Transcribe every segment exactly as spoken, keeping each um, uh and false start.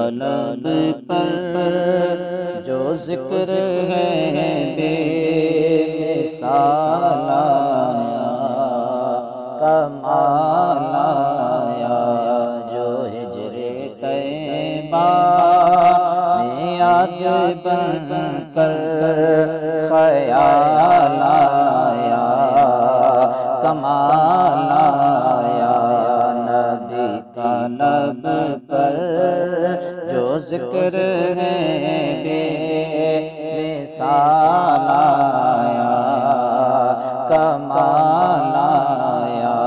لب پر جو ذکر ہے بے مثال آیا، کمال آیا، جو ہجر طیبہ میں یاد بن کر خیال آیا، کمال آیا، نبی کا لب پر جو ذکر ہے بے مثال آیا، کمال آیا،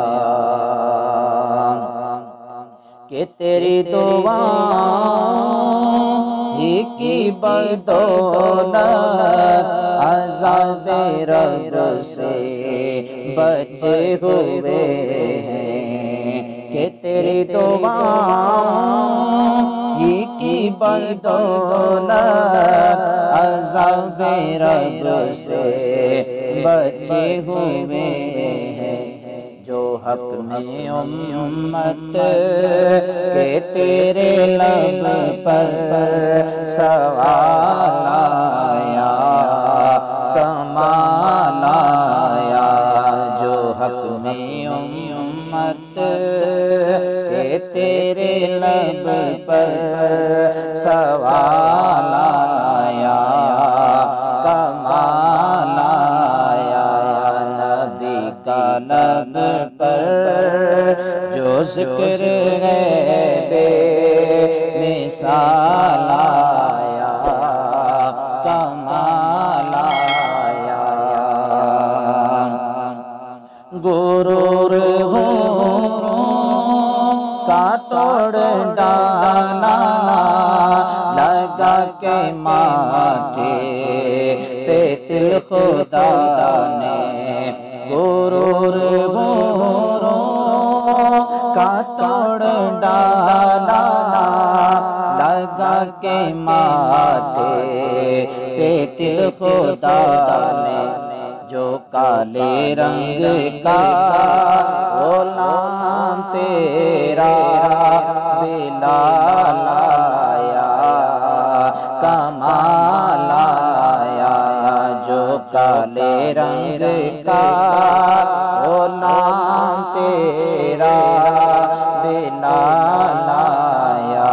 کہ تیری دعاؤں ہی کی بدولت عذاب رب سے بچے ہوئے ہیں، کہ تیری دعاؤں ہی کی بدولت عذاب رب سے بچے ہوئے ہیں، جو حق میں امت کے تیرے لب پر سوال آیا، کمال آیا، جو حق میں امت کے تیرے لب پر سوال آیا، کمال آیا، نبی کا لب پر جو ذکر ہے بے مثال آیا، کمال آیا، غرور کا توڑ ڈالا لگا کے ماتھے پہ تل خدا نے، غرور کا توڑ ڈالا لگا کے ماتھے پہ تل خدا نے، جو کالے رنگ کا غلام تیرا بلال آیا، کمال آیا، جو کالے رنگ کا غلام تیرا بلال آیا،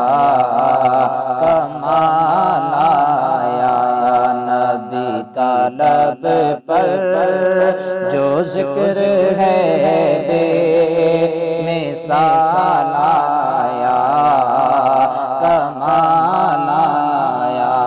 کمال آیا، نبی کا لب پر جو ذکر ہے بے مثال آیا، کمال آیا،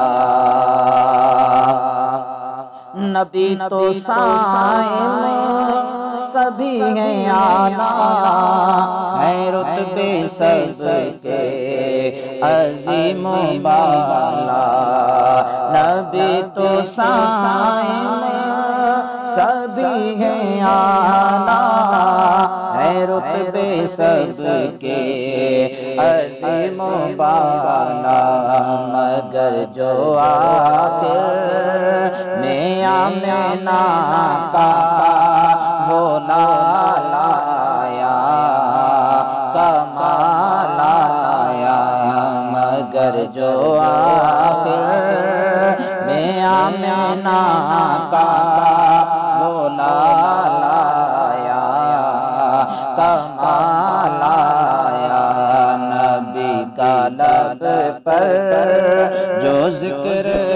نبی تو سائے میں سبھی ہیں اعلیٰ، ہے رتبے سب کے عظیم و بالا، نبی تو سائے میں سبھی ہیں اعلیٰ، ہے رتبے سب کے عظیم و بالا، مگر جو آخر میں آمنہ کا بولا لایا، کمال آیا، مگر جو آخر میں آمنہ کا بولا لایا، کمال آیا، نبی کا لب پر جو ذکر